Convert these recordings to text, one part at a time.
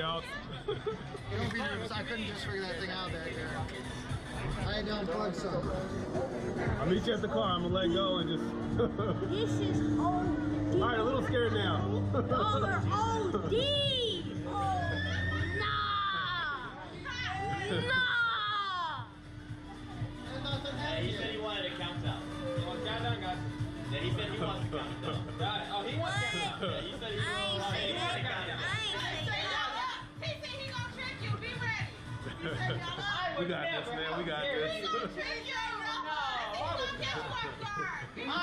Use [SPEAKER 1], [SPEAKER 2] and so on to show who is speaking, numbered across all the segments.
[SPEAKER 1] else.
[SPEAKER 2] Don't be nervous. I couldn't just figure that thing out back there. I had to unplug something.
[SPEAKER 1] I'll meet you at the car. I'm gonna let go and just.
[SPEAKER 3] This is OD.
[SPEAKER 1] All right, a little scared now.
[SPEAKER 3] Y'all are OD. Oh, nah.
[SPEAKER 4] Yeah, he said he wanted to count down.
[SPEAKER 1] You want to count down, guys?
[SPEAKER 4] Yeah, he said he wants to count down.
[SPEAKER 1] Got it. Oh, he wants to count down.
[SPEAKER 4] Yeah, he said he wants to count down.
[SPEAKER 5] He said he gonna trick you. Be ready.
[SPEAKER 1] We got this, man. We got
[SPEAKER 5] He
[SPEAKER 1] this.
[SPEAKER 5] gonna trick you. He gonna catch you off guard.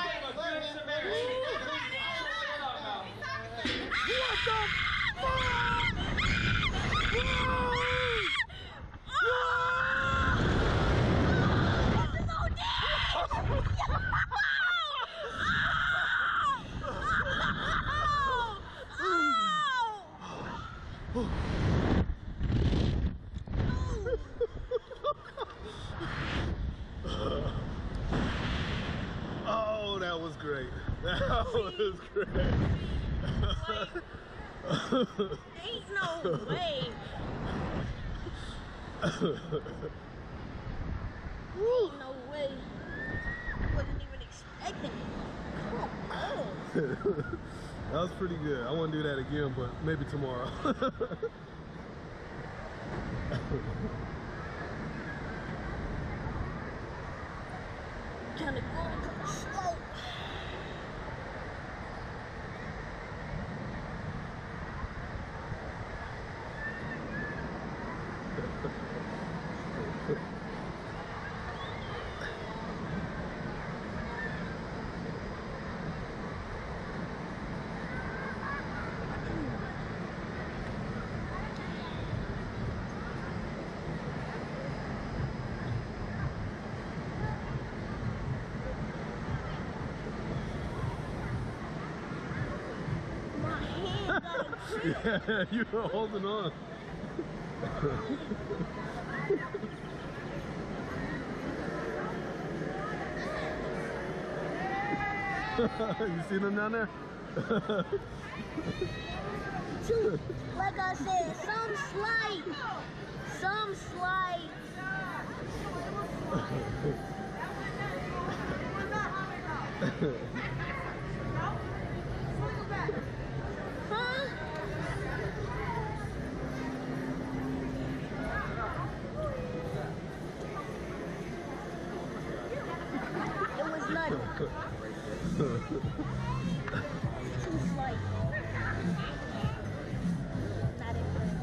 [SPEAKER 1] What the Oh, that was great. That was great.
[SPEAKER 3] Ain't no way. Ain't no way. Wasn't even expecting it. Come on.
[SPEAKER 1] That was pretty good. I want to do that again, but maybe tomorrow.
[SPEAKER 3] Kind of going kind of slow.
[SPEAKER 1] Yeah, you were holding on. You see them down there?
[SPEAKER 3] Like I said, some slight. Huh? It was nothing. Too slight. Not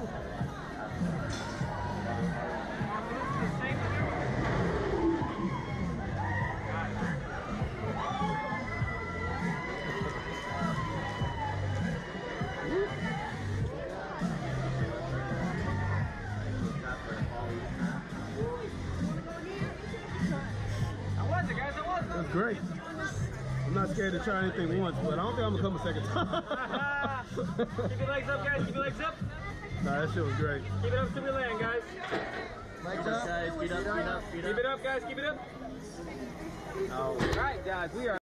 [SPEAKER 1] That's great. I'm not scared to try anything once, but I don't think I'm gonna come a second time.
[SPEAKER 4] Keep your legs up, guys. Keep your legs up.
[SPEAKER 1] Nah, that shit was great.
[SPEAKER 4] Keep it up to the land, guys.
[SPEAKER 2] Legs up.
[SPEAKER 4] Guys, feet up, feet up, feet up. Keep it up, guys. Keep it up. All right, guys. We are.